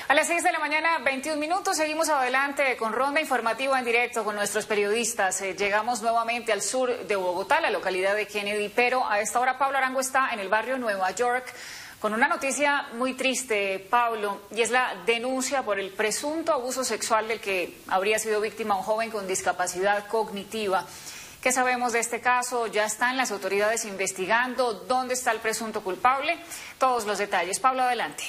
A las 6 de la mañana, 21 minutos, seguimos adelante con ronda informativa en directo con nuestros periodistas. Llegamos nuevamente al sur de Bogotá, la localidad de Kennedy, pero a esta hora Pablo Arango está en el barrio Nueva York con una noticia muy triste, Pablo, y es la denuncia por el presunto abuso sexual del que habría sido víctima un joven con discapacidad cognitiva. ¿Qué sabemos de este caso? ¿Ya están las autoridades investigando? ¿Dónde está el presunto culpable? Todos los detalles. Pablo, adelante.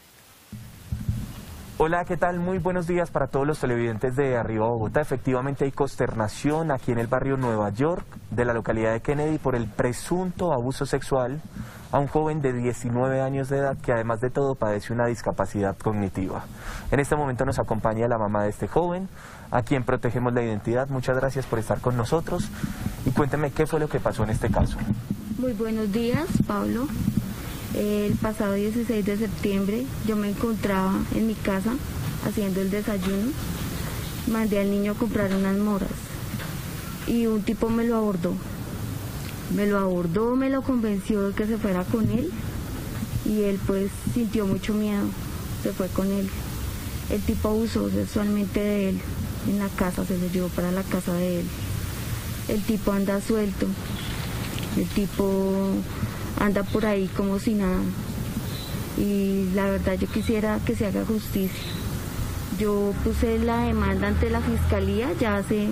Hola, ¿qué tal? Muy buenos días para todos los televidentes de Arriba Bogotá. Efectivamente hay consternación aquí en el barrio Nueva York de la localidad de Kennedy por el presunto abuso sexual a un joven de 19 años de edad que además de todo padece una discapacidad cognitiva. En este momento nos acompaña la mamá de este joven, a quien protegemos la identidad. Muchas gracias por estar con nosotros y cuénteme qué fue lo que pasó en este caso. Muy buenos días, Pablo. El pasado 16 de septiembre yo me encontraba en mi casa haciendo el desayuno. Mandé al niño a comprar unas moras y un tipo me lo abordó. Me lo convenció de que se fuera con él y él pues sintió mucho miedo, se fue con él. El tipo abusó sexualmente de él en la casa, se lo llevó para la casa de él. El tipo anda suelto, el tipo anda por ahí como si nada y la verdad yo quisiera que se haga justicia. Yo puse la demanda ante la fiscalía ya hace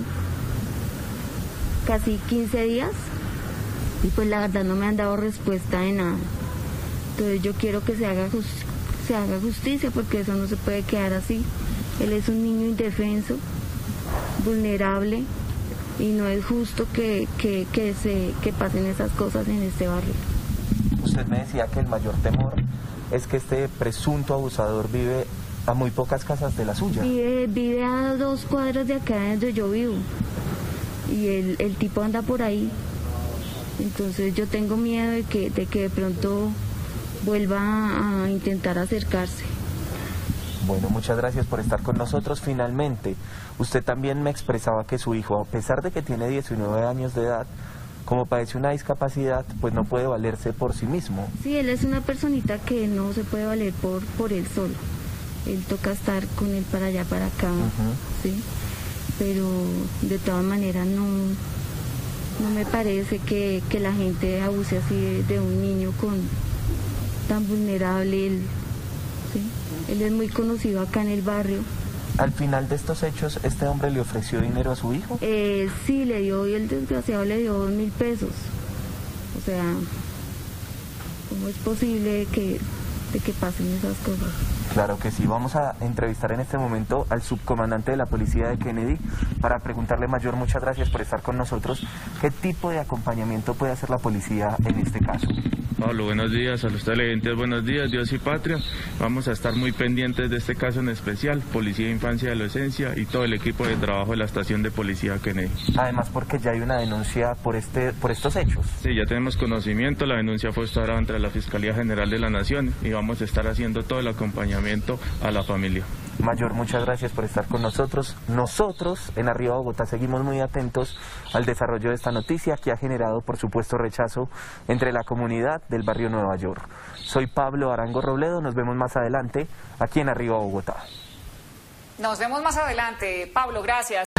casi 15 días y pues la verdad no me han dado respuesta de nada. Entonces yo quiero que se haga justicia porque eso no se puede quedar así. Él es un niño indefenso, vulnerable y no es justo que pasen esas cosas en este barrio. Usted me decía que el mayor temor es que este presunto abusador vive a muy pocas casas de la suya. Vive a 2 cuadras de acá donde yo vivo y el tipo anda por ahí. Entonces yo tengo miedo de que de pronto vuelva a intentar acercarse. Bueno, muchas gracias por estar con nosotros. Finalmente, usted también me expresaba que su hijo, a pesar de que tiene 19 años de edad, como padece una discapacidad, pues no puede valerse por sí mismo. Sí, él es una personita que no se puede valer por él solo. Él toca estar con él para allá, para acá, ¿sí? Pero de todas maneras no me parece que la gente abuse así de un niño tan vulnerable. Él es muy conocido acá en el barrio. Al final de estos hechos, ¿este hombre le ofreció dinero a su hijo? Sí, le dio, y el desgraciado le dio 2.000 pesos. O sea, ¿cómo es posible de que pasen esas cosas? Claro que sí. Vamos a entrevistar en este momento al subcomandante de la policía de Kennedy para preguntarle, mayor, muchas gracias por estar con nosotros. ¿Qué tipo de acompañamiento puede hacer la policía en este caso? Pablo, buenos días, a los televidentes buenos días, Dios y patria. Vamos a estar muy pendientes de este caso en especial, Policía de Infancia y Adolescencia y todo el equipo de trabajo de la estación de policía Kennedy. Además porque ya hay una denuncia por estos hechos. Sí, ya tenemos conocimiento, la denuncia fue ahora ante la Fiscalía General de la Nación y vamos a estar haciendo todo el acompañamiento a la familia. Mayor, muchas gracias por estar con nosotros. Nosotros en Arriba Bogotá seguimos muy atentos al desarrollo de esta noticia que ha generado, por supuesto, rechazo entre la comunidad del barrio Nueva York. Soy Pablo Arango Robledo, nos vemos más adelante aquí en Arriba Bogotá. Nos vemos más adelante. Pablo, gracias.